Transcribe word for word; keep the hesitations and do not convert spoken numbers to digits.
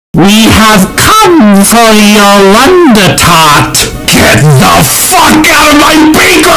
We have come for your wondertart. Get the fuck out of my bakery!